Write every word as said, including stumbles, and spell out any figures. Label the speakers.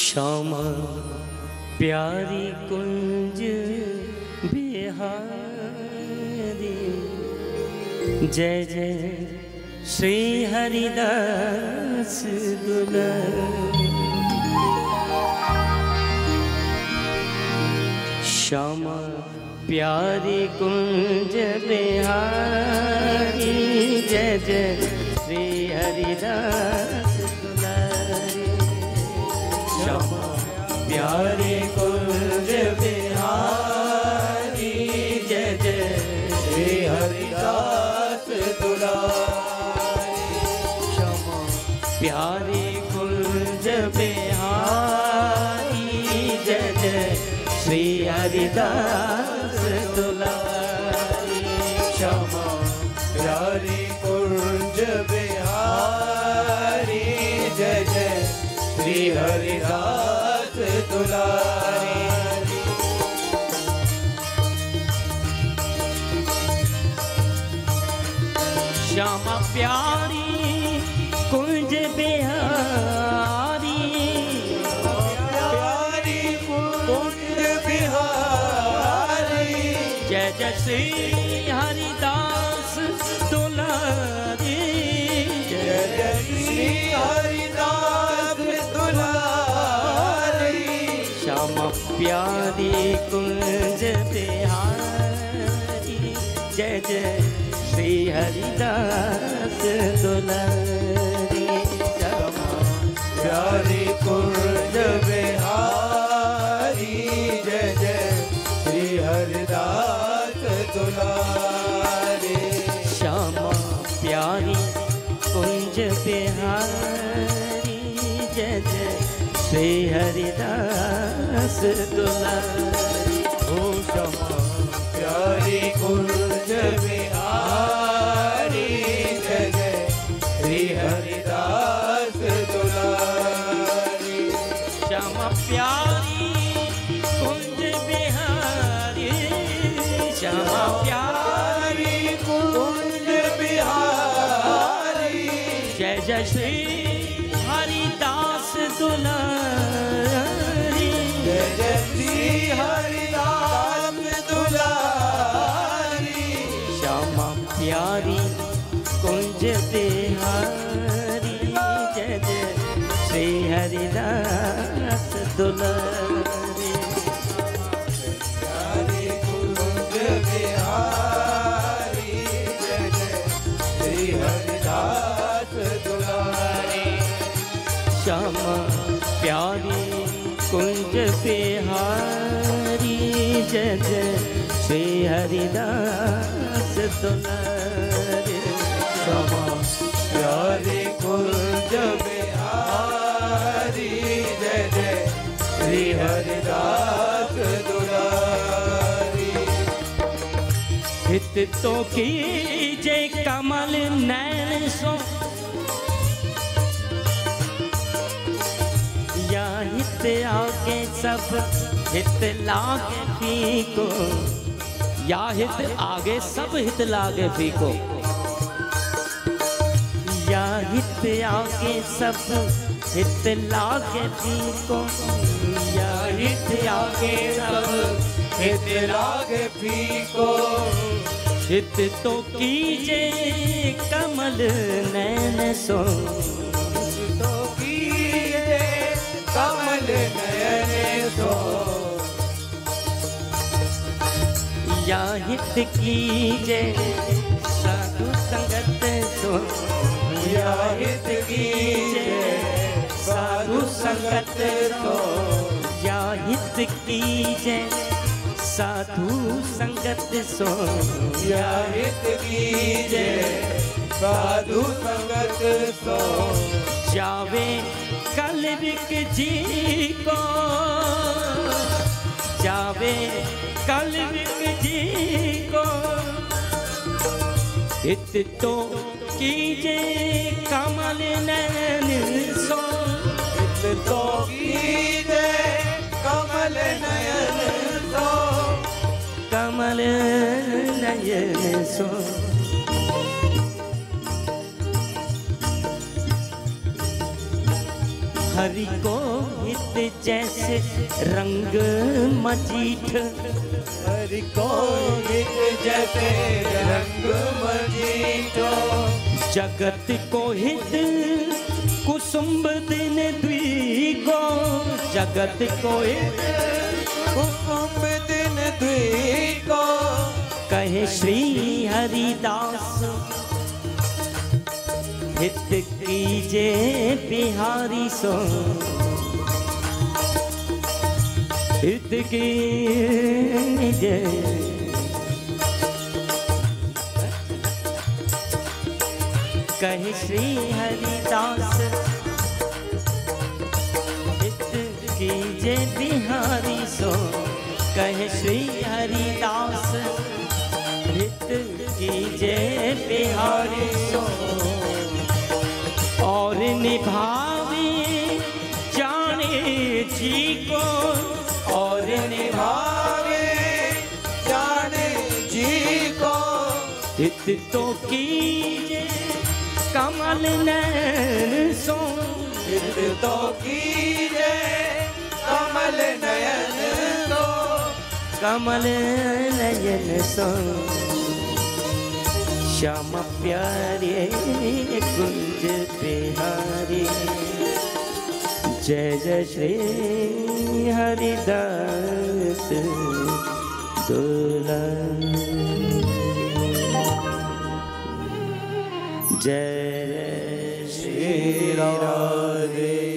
Speaker 1: श्यामा प्यारी कुंज बिहारी, जय जय श्री हरिदास दुलारी। श्यामा प्यारी कुंज बिहारी, जय जय श्री हरिदास दुलारी। श्यामा प्यारे कुंज बिहारी, जय जय श्री हरिदास दुलारी। श्यामा प्यारे कुंज बिहारी, जय जय श्री हरिदास दुलारी। श्यामा प्यारे कुंज बिहारी, जय जय श्री हरिदास दुलारी। श्यामा प्यारी कुंज बिहारी, प्यारी कुंज बिहारी, जय जय श्री हरिदास दुलारी। जय जय श्री हरिदास दुलारी। श्यामा प्यारी कुंज बिहारी, जय जय श्री हरिदास दुलारी। श्यामा प्यारी कुंज बिहारी, जय जय श्री हरिदास दुलारी। श्यामा प्यारी कुंज बिहारी, जय जय श्री हरिदास दुलारी। ओ श्यामा प्यारी कुंज बिहारी, जय जय श्री हरिदास दुलारी। श्यामा प्यारी कुंज बिहारी, श्यामा प्यारी कुंज बिहारी, जय जय श्री हरिदास दुलारी। जय जय श्री हरिदास दुलारी। श्यामा प्यारी कुंज बिहारी, जय जय श्री हरिदास दुलारी। प्यारी कुंज बिहारी, जय जय श्री हरिदास दुलारी। श्यामा प्यारी कुंज बिहारी, जय जय श्री हरिदास दुलारी। श्यामा प्यारी कुंज बिहारी, जय जय श्री हरिदास दुलारी। हित तो कीजे कमल नैन सो, या हित आगे सब हित लागे फीको, या हित आगे सब हित लागे फीको। या हित आगे सब हित लागे फीको, या हित आगे सब हित लागे फीको। हित तो कीजे कमल नैन सो, तो कीजे कमल नयन सो। या हित कीजे साधु संगत सो, या हित कीजे साधु संगत सो। या हित कीजे साधु संगत सो, या हित कीजे साधु संगत सो। जावे कलविक जी को, जावे कलविक जी को। हित तो कीजे कमल नयन सो, हित तो कीजे कमल नयन सो, कमल नयन सो। हरि को हित जैसे रंग मजीठ,
Speaker 2: हरि को हित जैसे रंग मजीठ।
Speaker 1: जगत को हित कुसुम्भ दिन द्विगो, जगत को हित
Speaker 2: कुसुम्भ दिन द्विगो।
Speaker 1: कहे श्री हरिदास हित कीजे बिहारी सो, हित कीजे कहे श्री हरिदास हित कीजे बिहारी सो, कहे श्री हरिदास हित कीजे बिहारी सो। और निभावे जाने जी को,
Speaker 2: और निभावे जाने जी को।
Speaker 1: हित तो कीजे कमल नयन सो,
Speaker 2: हित तो कीजे कमल नयन सो,
Speaker 1: कमल नयन सो। श्याम प्यारे कुंज बिहारी, जय जय श्री हरिदास दूल्हा, जय श्री राधे।